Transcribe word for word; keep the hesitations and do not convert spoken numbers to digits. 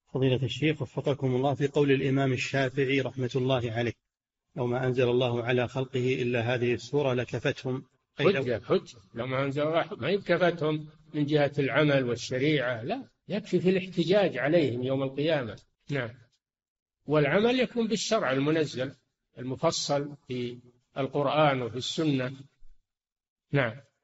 فضيلة الشيخ وفقكم الله، في قول الإمام الشافعي رحمة الله عليه: لو ما أنزل الله على خلقه إلا هذه السورة لكفتهم. أي لو حجة حجة لو ما أنزل الله ما يكفتهم من جهة العمل والشريعة، لا، يكفي في الاحتجاج عليهم يوم القيامة. نعم. والعمل يكون بالشرع المنزل المفصل في القرآن وفي السنة. نعم.